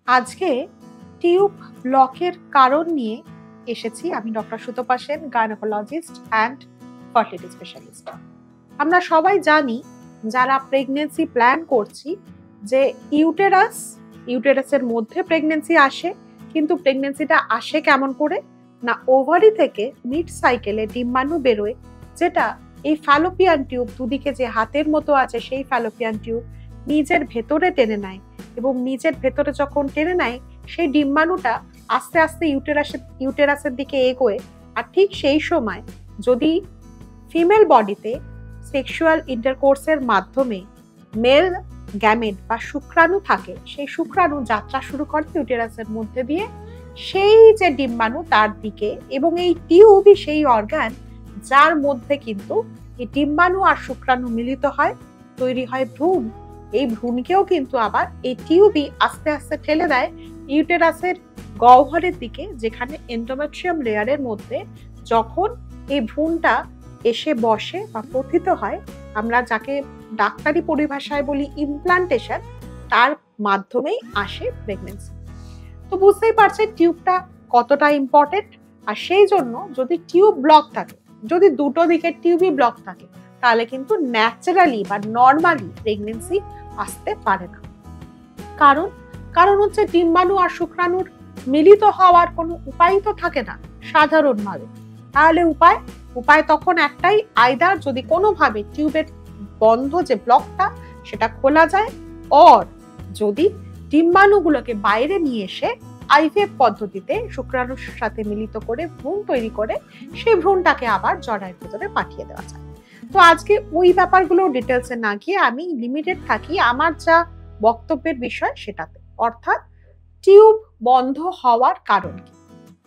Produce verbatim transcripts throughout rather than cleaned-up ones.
আজকে টিউব ব্লকের কারণ নিয়ে এসেছি। আমি doctor Sutapa Sen, gynaecologist and fertility specialist. আমরা সবাই জানি, যারা প্রেগনেন্সি প্ল্যান করছি, যে ইউটেরাস ইউটেরাসের মধ্যে প্রেগনেন্সি আসে, কিন্তু প্রেগনেন্সিটা আসে কেমন করে না, ওভারি থেকে মিড সাইকেলে ডিম্বাণু বেরোয়, যেটা এই ফ্যালোপিয়ান টিউব, দুদিকে যে হাতের মতো আছে সেই ফ্যালোপিয়ান টিউব নিজের ভেতরে টেনে নেয়, এবং নিজের ভেতরে যখন টেনে নেয় সেই ডিম্বাণুটা আস্তে আস্তে ইউটেরাসের ইউটেরাসের দিকে এগোয়। আর ঠিক সেই সময় যদি ফিমেল বডিতে সেক্সুয়াল ইন্টারকোর্সের মাধ্যমে মেল গ্যামেট বা শুক্রাণু থাকে, সেই শুক্রাণু যাত্রা শুরু করে ইউটেরাসের মধ্যে দিয়ে সেই যে ডিম্বাণু তার দিকে, এবং এই টিউবই সেই অর্গান যার মধ্যে কিন্তু এই ডিম্বাণু আর শুক্রাণু মিলিত হয়, তৈরি হয় ভ্রূণ। এই ভ্রূণকেও কিন্তু আবার এই টিউবই আস্তে আস্তে ঠেলে দেয় ইউটেরাসের গহ্বরের দিকে, যেখানে এন্ডোমেট্রিয়াম লেয়ারের মধ্যে যখন এই ভ্রূণটা এসে বসে বা পতিত হয়, আমরা যাকে ডাক্তারি পরিভাষায় বলি ইমপ্লান্টেশন, তার মাধ্যমেই আসে প্রেগনেন্সি। তো বুঝতেই পারছেন টিউবটা কতটা ইম্পর্টেন্ট। আর সেই জন্য যদি টিউব ব্লক থাকে, যদি দুটো দিকের টিউবই ব্লক থাকে, তাহলে কিন্তু ন্যাচারালি বা নর্মালি প্রেগনেন্সি আসতে পারে না। কারণ কারণ হচ্ছে ডিম্বাণু আর শুক্রাণুর মিলিত হওয়ার কোনো উপায় তো থাকে না সাধারণভাবে। তাহলে উপায় উপায় তখন একটাই, আইদার যদি কোনোভাবে টিউবের বন্ধ যে ব্লকটা সেটা খোলা যায়, অর যদি ডিম্বাণুগুলোকে বাইরে নিয়ে এসে আইভিএফ পদ্ধতিতে শুক্রাণুর সাথে মিলিত করে ভ্রূণ তৈরি করে সেই ভ্রূণটাকে আবার জরায়ুর ভিতরে পাঠিয়ে দেওয়া যায়। তো আজকে ওই ব্যাপারগুলো ডিটেলসে না গিয়ে আমি লিমিটেড থাকি আমার যা বক্তব্যের বিষয় সেটাতে, অর্থাৎ টিউব বন্ধ হওয়ার কারণ কি।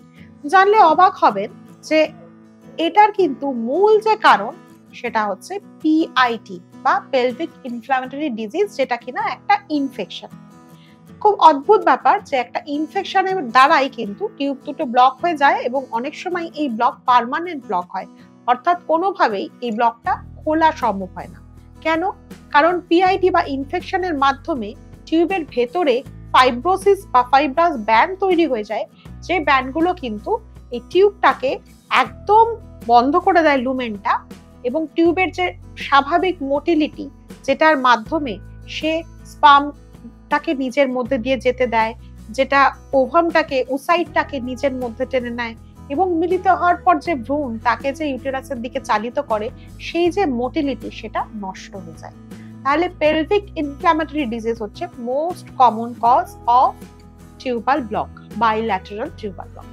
জানলে অবাক হবেন যে এটার কিন্তু মূল যে কারণ সেটা হচ্ছে পিআইটি বা পেলভিক ইনফ্ল্যামেটরি ডিজিজ, যেটা কিনা একটা ইনফেকশন। খুব অদ্ভুত ব্যাপার যে একটা ইনফেকশনের দ্বারাই কিন্তু টিউব দুটো ব্লক হয়ে যায়, এবং অনেক সময় এই ব্লক পার্মানেন্ট ব্লক হয়, অর্থাৎ কোনোভাবেই এই ব্লকটা খোলা সম্ভব হয় না। কেন? কারণ পিআইটি বা ইনফেকশনের মাধ্যমে টিউবের ভেতরে ফাইব্রোসিস বা ফাইব্রাস ব্যান্ড তৈরি হয়ে যায়, যে ব্যান্ডগুলো কিন্তু এই টিউবটাকে একদম বন্ধ করে দেয়, লুমেনটা, এবং টিউবের যে স্বাভাবিক মোটিলিটি, যেটার মাধ্যমে সে স্পার্মটাকে নিজের মধ্যে দিয়ে যেতে দেয়, যেটা ওভামটাকে ওসাইটটাকে নিজের মধ্যে টেনে নেয়, এবং মিলিত হওয়ার পর যে ভ্রূণ তাকে যে ইউটেরাসের দিকে চালিত করে, সেই যে মোটিলিটি সেটা নষ্ট হয়ে যায়। তাহলে পেলভিক ইনফ্ল্যামেটরি ডিজিজ হচ্ছে most common cause of tubal block, bilateral tubal block.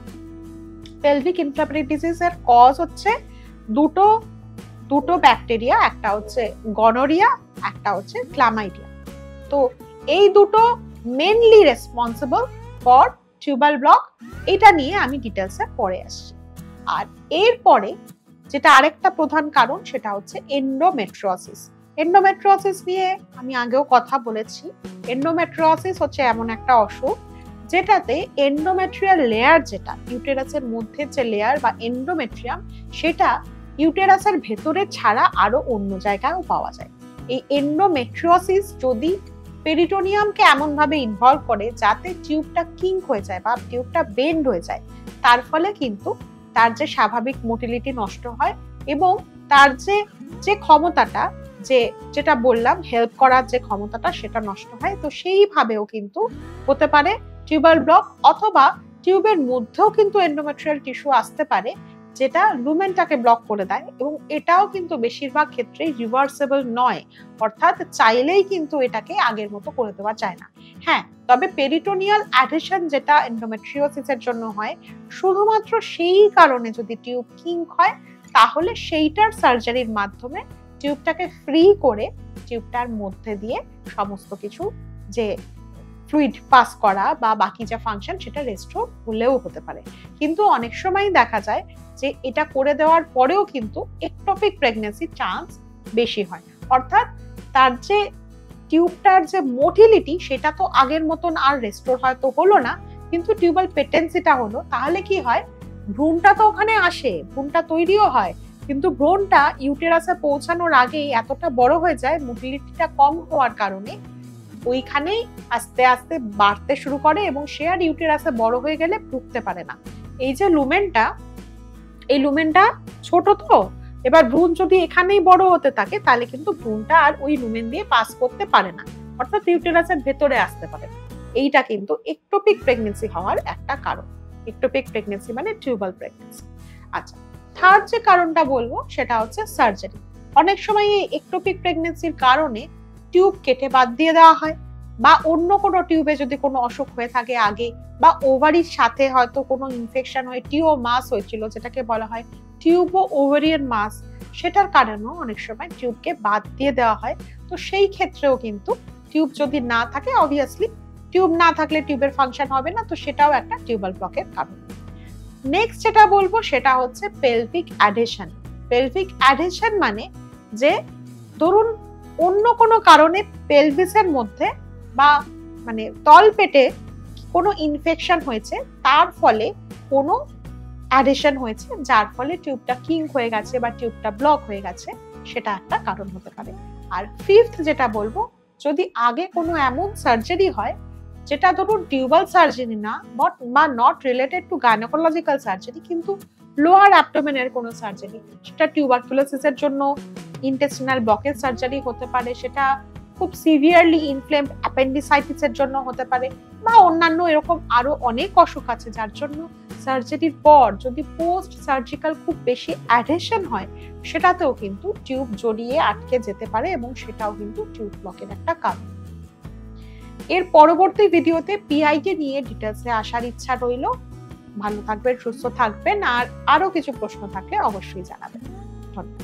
Pelvic inflammatory ডিজিজের কজ হচ্ছে দুটো দুটো ব্যাকটেরিয়া, একটা হচ্ছে গনোরিয়া, একটা হচ্ছে ক্লামাইডিয়া। তো এই দুটো mainly responsible for tubal block. এটা নিয়ে আমি ডিটেলসে পরে আসছি। আর এরপরে যেটা আরেকটা প্রধান কারণ সেটা হচ্ছে এন্ডোমেট্রিওসিস। এন্ডোমেট্রিওসিস নিয়ে আমি আগেও কথা বলেছি। এন্ডোমেট্রিওসিস হচ্ছে এমন একটা অসুখ যেটাতে এন্ডোমেট্রিয়াল লেয়ার, যেটা ইউটেরাসের মধ্যে যে লেয়ার বা এন্ডোমেট্রিয়াম, সেটা ইউটেরাসের ভেতরে ছাড়া আরো অন্য জায়গায়ও পাওয়া যায়। এই এন্ডোমেট্রিওসিস যদি পেরিটোনিয়ামকে এমন ভাবে ইনভলভ করে যাতে টিউবটা কিঙ্ক হয়ে যায় বা টিউবটা বেন্ড হয়ে যায়, তার ফলে কিন্তু তার যে স্বাভাবিক মোটিলিটি নষ্ট হয়, এবং তার যে যে ক্ষমতাটা, যে যেটা বললাম হেল্প করার যে ক্ষমতাটা, সেটা নষ্ট হয়। তো সেইভাবেও কিন্তু হতে পারে টিউবাল ব্লক, অথবা টিউবের মধ্যেও কিন্তু এন্ডোমেট্রিয়াল টিস্যু আসতে পারে, যেটা লুমেনটাকে ব্লক করে দেয়, এবং এটাও কিন্তু বেশিরভাগ ক্ষেত্রেই রিভার্সেবল নয়, অর্থাৎ চাইলেই কিন্তু এটাকে আগের মতো করে দেওয়া যায় না। হ্যাঁ, তবে পেরিটোনিয়াল অ্যাডহেশন যেটা এন্ডোমেট্রিওসিসের জন্য হয়, শুধুমাত্র সেই কারণে যদি টিউব কিঙ্ক হয়, তাহলে সেইটার সার্জারির মাধ্যমে টিউবটাকে ফ্রি করে টিউবটার মধ্যে দিয়ে সমস্ত কিছু যে ফ্লুইড পাস করা বা বাকি যা ফাংশন সেটা রেস্টোর হলেও হতে পারে। কিন্তু অনেক সময় দেখা যায় যে এটা করে দেওয়ার পরেও কিন্তু একটোপিক প্রেগন্যান্সির চান্স বেশি হয়, অর্থাৎ তার যে টিউবটার যে মোটিলিটি সেটা তো আগের মতন আর রেস্টোর হয়তো হলো না, কিন্তু টিউবাল পেটেন্সিটা হলো। তাহলে কি হয়, ভ্রূণটা তো ওখানে আসে, ভ্রূণটা তৈরিও হয়, কিন্তু ভ্রূণটা ইউটেরাসে পৌঁছানোর আগেই এতটা বড় হয়ে যায়, মোটিলিটিটা কম হওয়ার কারণে ওইখানেই আস্তে আস্তে বাড়তে শুরু করে এবং সে আর ইউটেরাসে বড় হয়ে গেলে ঢুকতে পারে না। এই যে লুমেনটা, এই লুমেনটা ছোট, তো এবার ভ্রূণ যদি এখানেই বড় হতে থাকে তাহলে কিন্তু ভ্রূণটা আর ওই লুমেন দিয়ে পাস করতে পারে না, অর্থাৎ ইউটেরাসের ভেতরে আসতে পারে না। এইটা কিন্তু একটোপিক প্রেগনেন্সি হওয়ার একটা কারণ। একটোপিক প্রেগনেন্সি মানে টিউবাল প্রেগনেন্সি। আচ্ছা, থার্ড যে কারণটা বলবো সেটা হচ্ছে সার্জারি। অনেক সময় এই একটোপিক প্রেগনেন্সির কারণে টিউব কেটে বাদ দিয়ে দেওয়া হয়, বা অন্য কোনো টিউবে যদি কোনো অসুখ হয়ে থাকে আগে, বা ওভারির সাথে হয়তো কোনো ইনফেকশন হয়ে টিউব মাস হয়েছিল, যেটাকে বলা হয় টিউবো ওভারিয়ান মাস, সেটার কারণেও অনেক সময় টিউবকে বাদ দিয়ে দেওয়া হয়। তো সেই ক্ষেত্রেও কিন্তু টিউব যদি না থাকে, অবভিয়াসলি টিউব না থাকলে টিউবের ফাংশন হবে না, তো সেটাও একটা টিউবাল ব্লকের কারণ। নেক্সট যেটা বলবো সেটা হচ্ছে পেলভিক অ্যাডহেশন। পেলভিক অ্যাডহেশন মানে যে ধরুন অন্য কোনো কারণে পেলভিসের মধ্যে বা মানে তলপেটে কোনো ইনফেকশন হয়েছে, তার ফলে কোনো অ্যাডহেশন হয়েছে, যার ফলে টিউবটা কিঙ্ক হয়ে গেছে বা টিউবটা ব্লক হয়ে গেছে, সেটা একটা কারণ হতে পারে। আর ফিফথ যেটা বলবো, যদি আগে কোনো এমন সার্জারি হয় যেটা ধরুন টিউবাল সার্জারি না বা not related to gynaecological surgery, কিন্তু লোয়ার অ্যাবডোমেনের কোনো সার্জারি, সেটা টিউবারকুলোসিসের জন্য ইন্টেস্টিনাল ব্লকেজ সার্জারি হতে পারে, সেটা খুব সিভিয়ারলি ইনফ্লেমড অ্যাপেন্ডিসাইটিসের জন্য হতে পারে, বা অন্যান্য এরকম আরো অনেক অসুখ আছে যার জন্য সার্জারির পর যদি পোস্ট সার্জিক্যাল খুব বেশি অ্যাডহেশন হয়, সেটাতেও কিন্তু টিউব জড়িয়ে আটকে যেতে পারে এবং সেটাও কিন্তু টিউব ব্লকের একটা কারণ। এর পরবর্তী ভিডিওতে পিআইকে নিয়ে ডিটেলসে আসার ইচ্ছা রইল। ভালো থাকবেন, সুস্থ থাকবেন, আর আরো কিছু প্রশ্ন থাকলে অবশ্যই জানাবেন। ধন্যবাদ।